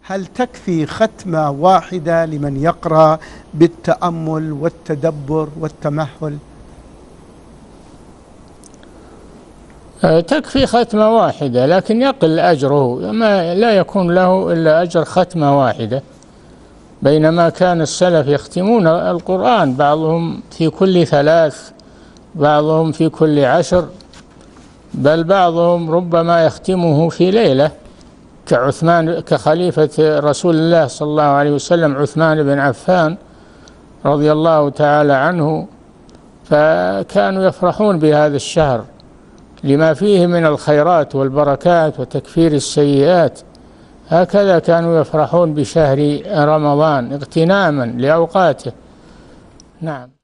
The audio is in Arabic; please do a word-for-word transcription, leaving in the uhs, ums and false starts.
هل تكفي ختمة واحدة لمن يقرأ بالتأمل والتدبر والتمهل؟ تكفي ختمة واحدة، لكن يقل أجره، ما لا يكون له إلا أجر ختمة واحدة، بينما كان السلف يختمون القرآن بعضهم في كل ثلاث، بعضهم في كل عشر، بل بعضهم ربما يختمه في ليلة، كعثمان كخليفة رسول الله صلى الله عليه وسلم عثمان بن عفان رضي الله تعالى عنه، فكانوا يفرحون بهذا الشهر لما فيه من الخيرات والبركات وتكفير السيئات. هكذا كانوا يفرحون بشهر رمضان اغتناما لأوقاته. نعم.